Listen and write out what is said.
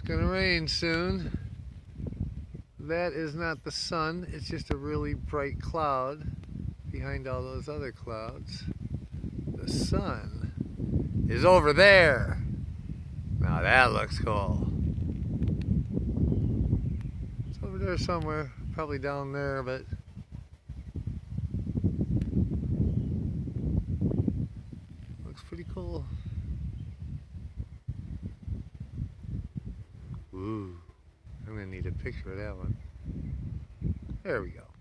gonna rain soon. That is not the sun, it's just a really bright cloud behind all those other clouds. The sun is over there. Now that looks cool. It's over there somewhere, probably down there, but looks pretty cool. Ooh, I'm gonna need a picture of that one. There we go.